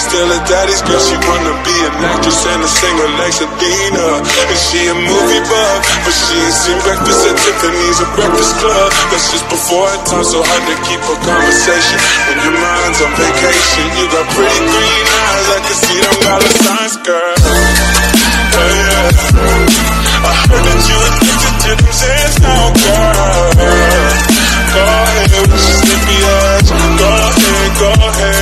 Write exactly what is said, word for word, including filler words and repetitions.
still a daddy's girl. She wanna be an actress and a singer like Sabina. And she a movie buff, but she ain't seen Breakfast at Tiffany's or Breakfast Club. That's just before her time, so hard to keep a conversation when your mind's on vacation. You got pretty green eyes, I can see them dollar signs, girl. Hey, yeah. I heard that you addicted to them Zans now, girl. Go ahead with your slippy ass. Go ahead, go ahead.